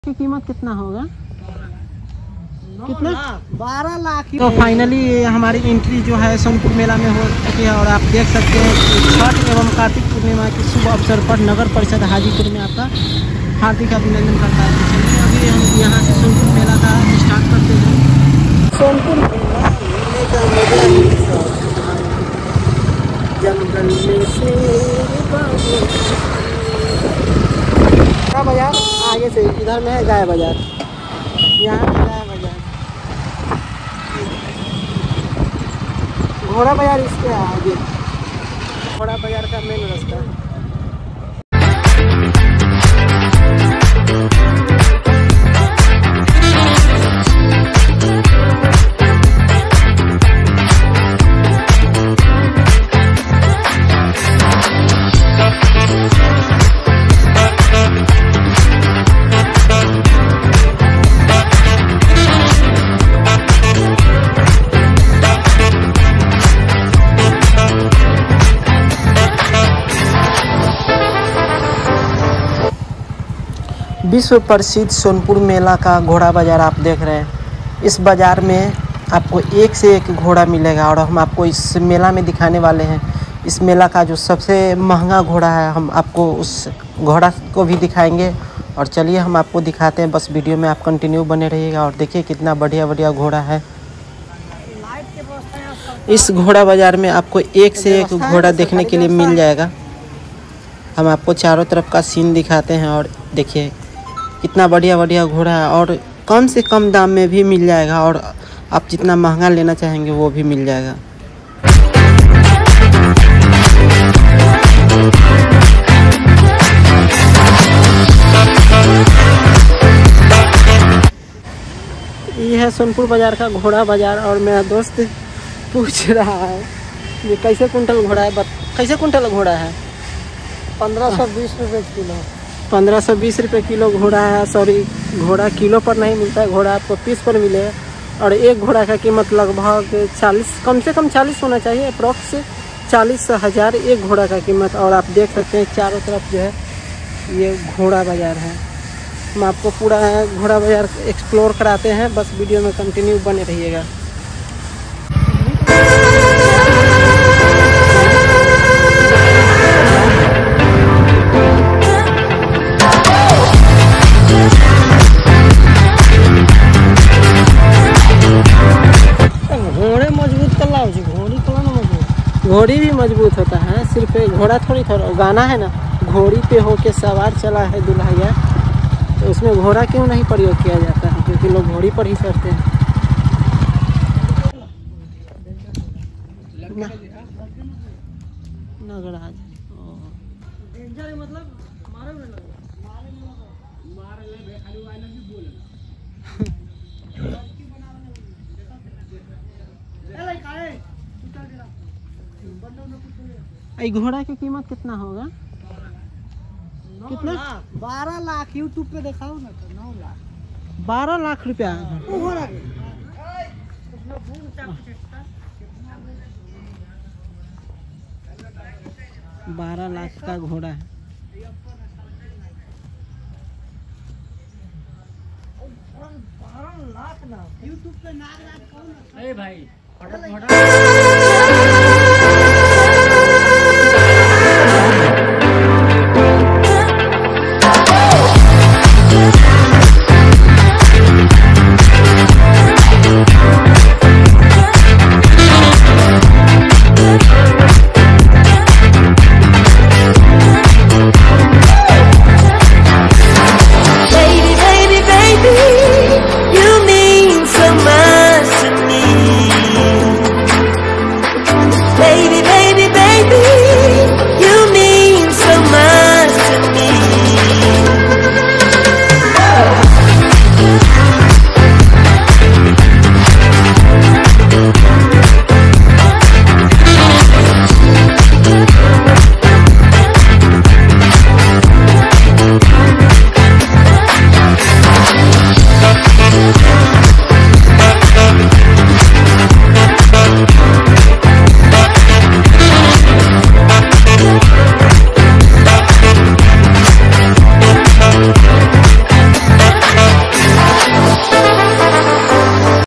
की कीमत कितना होगा? कितना? 12 लाख। तो फाइनली हमारी एंट्री जो है सोनपुर मेला में हो चुकी है और आप देख सकते हैं कि छठ एवं कार्तिक पूर्णिमा के शुभ अवसर पर नगर परिषद हाजीपुर में आपका हार्दिक अभिनंदन करता है। चलिए अभी हम यहाँ से सोनपुर मेला का स्टार्ट करते हैं। सोनपुर मेला का मजा ही जंगल में से बाजार आगे से इधर में है गाय बाजार, यहाँ है गाय बाजार, घोड़ा बाजार इसके आगे, घोड़ा बाजार का मेन रास्ता है। विश्व प्रसिद्ध सोनपुर मेला का घोड़ा बाज़ार आप देख रहे हैं। इस बाज़ार में आपको एक से एक घोड़ा मिलेगा और हम आपको इस मेला में दिखाने वाले हैं। इस मेला का जो सबसे महंगा घोड़ा है हम आपको उस घोड़ा को भी दिखाएंगे। और चलिए हम आपको दिखाते हैं, बस वीडियो में आप कंटिन्यू बने रहिएगा और देखिए कितना बढ़िया बढ़िया घोड़ा है। इस घोड़ा बाज़ार में आपको एक से एक घोड़ा देखने के लिए मिल जाएगा। हम आपको चारों तरफ का सीन दिखाते हैं और देखिए कितना बढ़िया बढ़िया घोड़ा है और कम से कम दाम में भी मिल जाएगा और आप जितना महंगा लेना चाहेंगे वो भी मिल जाएगा। ये है सोनपुर बाज़ार का घोड़ा बाज़ार और मेरा दोस्त पूछ रहा है ये कैसे कुंटल घोड़ा है, कैसे कुंटल घोड़ा है? 1520 रुपये किलो। 1520 रुपये किलो घोड़ा है। सॉरी, घोड़ा किलो पर नहीं मिलता है, घोड़ा आपको पीस पर मिलेगा। और एक घोड़ा का कीमत लगभग 40, कम से कम 40 होना चाहिए, अप्रॉक्स 40,000 एक घोड़ा का कीमत। और आप देख सकते हैं चारों तरफ जो है ये घोड़ा बाज़ार है। हम आपको पूरा घोड़ा बाज़ार एक्सप्लोर कराते हैं, बस वीडियो में कंटिन्यू बने रहिएगा। घोड़ी भी मजबूत होता है, सिर्फ घोड़ा थोड़ी गाना है ना, घोड़ी पे होके सवार चला है दुल्हैया, तो उसमें घोड़ा क्यों नहीं प्रयोग किया जाता है, क्योंकि लोग घोड़ी पर ही चढ़ते हैं। नगराज मतलब घोड़ा की कीमत कितना होगा? कितना? 12 लाख। यूट्यूब पे दिखाओ ना तो 9 लाख। 12 लाख रुपया। 12 लाख का घोड़ा है। यूट्यूब पे नाग भाई